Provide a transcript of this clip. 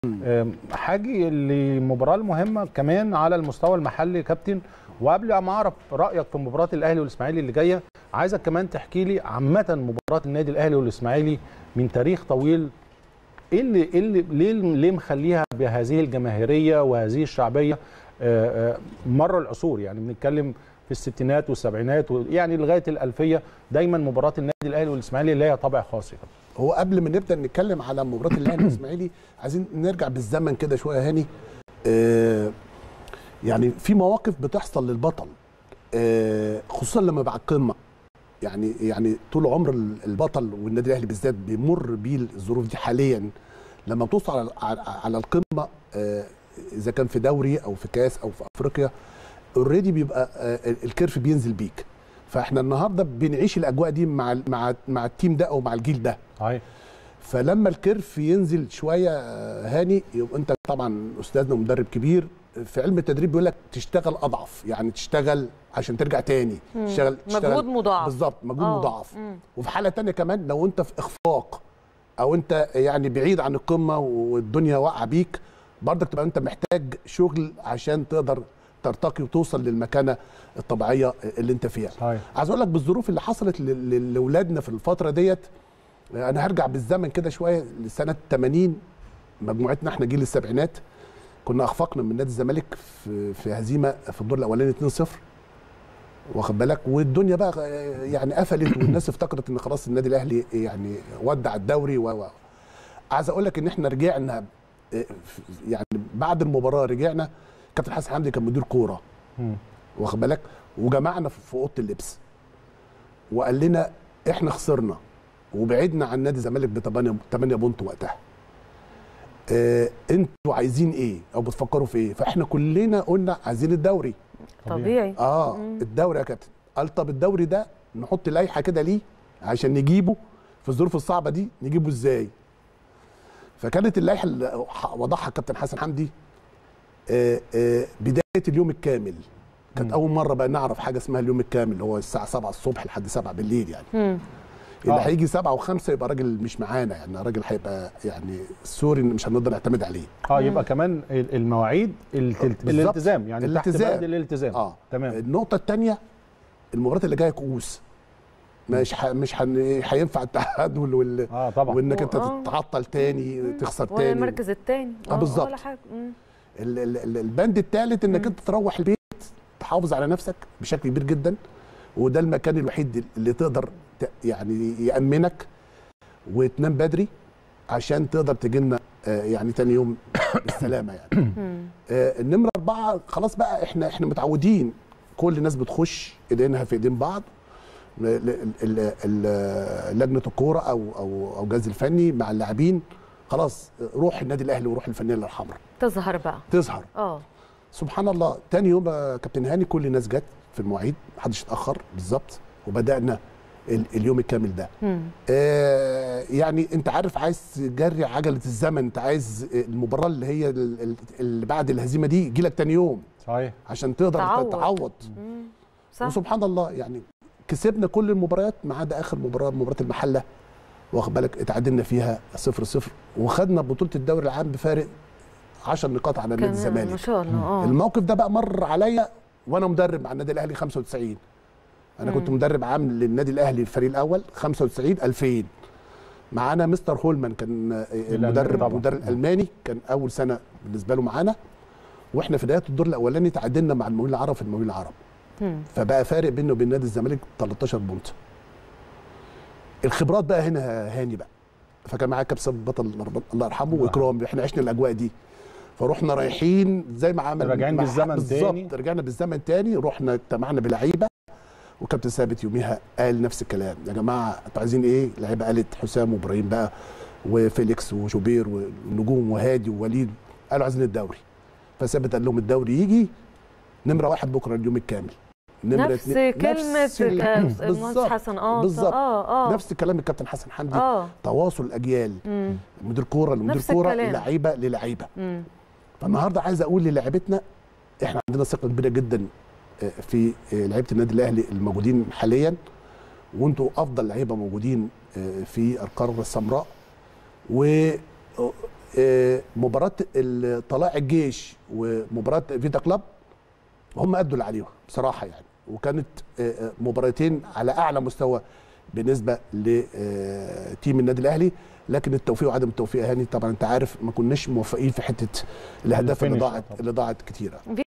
حاجي للمباراه المهمه كمان على المستوى المحلي كابتن. وقبل ما اعرف رايك في مباراه الاهلي والاسماعيلي اللي جايه، عايزك كمان تحكي لي عامه مباراه النادي الاهلي والاسماعيلي من تاريخ طويل. ايه اللي ليه مخليها بهذه الجماهيريه وهذه الشعبيه مر العصور؟ يعني بنتكلم في الستينات والسبعينات يعني لغايه الالفيه، دايما مباراه النادي الاهلي والاسماعيلي ليها طابع خاص. هو قبل ما نبدا نتكلم على مباراه الاهلي والاسماعيلي عايزين نرجع بالزمن كده شويه هاني. يعني في مواقف بتحصل للبطل خصوصا لما بقى القمه. يعني طول عمر البطل والنادي الاهلي بالذات بيمر بيه الظروف دي حاليا. لما بتوصل على القمه اذا كان في دوري او في كاس او في افريقيا اوريدي بيبقى الكيرف بينزل بيك. فاحنا النهارده بنعيش الاجواء دي مع التيم ده او مع الجيل ده. صحيح. فلما الكيرف ينزل شويه هاني، يبقى انت طبعا استاذنا ومدرب كبير في علم التدريب بيقول لك تشتغل اضعف، يعني تشتغل عشان ترجع تاني. تشتغل مجهود مضاعف. بالظبط، مجهود مضاعف. وفي حاله ثانيه كمان لو انت في اخفاق او انت يعني بعيد عن القمه والدنيا واقعه بيك، برضك تبقى انت محتاج شغل عشان تقدر ترتقي وتوصل للمكانه الطبيعيه اللي انت فيها. صحيح. عايز اقول لك بالظروف اللي حصلت لاولادنا في الفتره ديت. انا هرجع بالزمن كده شويه لسنه 80. مجموعتنا احنا جيل السبعينات كنا اخفقنا من نادي الزمالك في هزيمه في الدور الاولاني 2-0، واخد بالك، والدنيا بقى يعني قفلت والناس افتكرت ان خلاص النادي الاهلي يعني ودع الدوري. عايز اقول لك ان احنا رجعنا يعني بعد المباراه رجعنا. كابتن حسن حمدي كان مدير كوره، واخد بالك، وجمعنا في اوضه اللبس وقال لنا احنا خسرنا وبعدنا عن نادي الزمالك ب 8 بونت وقتها. انتوا عايزين ايه او بتفكروا في ايه؟ فاحنا كلنا قلنا عايزين الدوري. طبيعي. الدوري يا كابتن. قال طب الدوري ده نحط لائحه كده ليه عشان نجيبه في الظروف الصعبه دي، نجيبه ازاي؟ فكانت اللائحه اللي وضعها الكابتن حسن حمدي بدايه اليوم الكامل. كانت اول مره بقى نعرف حاجه اسمها اليوم الكامل، اللي هو الساعه 7 الصبح لحد 7 بالليل يعني. اللي هيجي 7 و5 يبقى راجل مش معانا، يعني راجل هيبقى يعني سوري مش هنقدر نعتمد عليه. يبقى كمان المواعيد الالتزام، يعني الالتزام. تحت بند الالتزام. تمام. النقطه الثانيه المباراه اللي جايه كؤوس، مش هينفع التعادل طبعا، وانك انت تتعطل تاني تخسر تاني ولا المركز الثاني بالظبط ولا حاجه. البند الثالث انك انت تروح البيت تحافظ على نفسك بشكل كبير جدا، وده المكان الوحيد اللي تقدر يعني يأمنك وتنام بدري عشان تقدر تجي لنا يعني تاني يوم بالسلامه يعني. النمره 4 خلاص بقى احنا متعودين كل الناس بتخش ايدينها في ايدين بعض. لجنه الكوره او الجهاز الفني مع اللاعبين خلاص روح النادي الاهلي وروح الفانيلا الحمراء تظهر. سبحان الله تاني يوم كابتن هاني كل الناس جت في المواعيد، محدش اتاخر بالظبط، وبدانا اليوم الكامل ده. يعني انت عارف عايز تجري عجله الزمن، انت عايز المباراه اللي هي اللي بعد الهزيمه دي يجي لك تاني يوم. صحيح. عشان تقدر تعوض. وسبحان الله يعني كسبنا كل المباريات ما عدا اخر مباراه المحله، واخد بالك، اتعادلنا فيها 0-0 وخدنا بطوله الدوري العام بفارق 10 نقاط على نادي الزمالك. ما شاء الله. الموقف ده بقى مر عليا وانا مدرب مع النادي الاهلي 95. انا كنت مدرب عام للنادي الاهلي الفريق الاول 95 2000. معانا مستر هولمان كان مدرب الماني، كان اول سنه بالنسبه له معانا، واحنا في بدايه الدور الاولاني تعادلنا مع المقاولين العرب في المقاولين العرب. فبقى فارق بينه وبين نادي الزمالك 13 بونت. الخبرات بقى هنا هاني بقى، فكان معايا كابتن بطل الله يرحمه واكرام، احنا عشنا الاجواء دي. فروحنا رايحين زي ما عمل راجعين بالزمن تاني بالظبط، رجعنا بالزمن تاني، رحنا اجتمعنا بلعيبه وكابتن ثابت يوميها قال نفس الكلام، يا جماعه انتوا عايزين ايه؟ اللعيبه قالت حسام وابراهيم بقى وفيليكس وشوبير ونجوم وهادي ووليد قالوا عايزين الدوري. فثابت قال لهم الدوري يجي نمره 1 بكره اليوم الكامل. نفس كلمه المهندس حسن. بالظبط. نفس كلام الكابتن حسن حمدي. تواصل الاجيال، مدير كوره لمدير كوره، لعيبه للعيبه. فالنهارده عايز اقول للاعيبتنا احنا عندنا ثقه كبيره جدا في لعيبه النادي الاهلي الموجودين حاليا، وانتوا افضل لعيبه موجودين في القاره السمراء. و مباراه طلائع الجيش ومباراه فيتا كلاب هم ادوا اللي عليهم بصراحه يعني، وكانت مباراتين على اعلى مستوى بالنسبه لتيم النادي الاهلي، لكن التوفيق وعدم التوفيق هاني طبعا انت عارف ما كناش موفقين في حته الاهداف اللي ضاعت كتيره.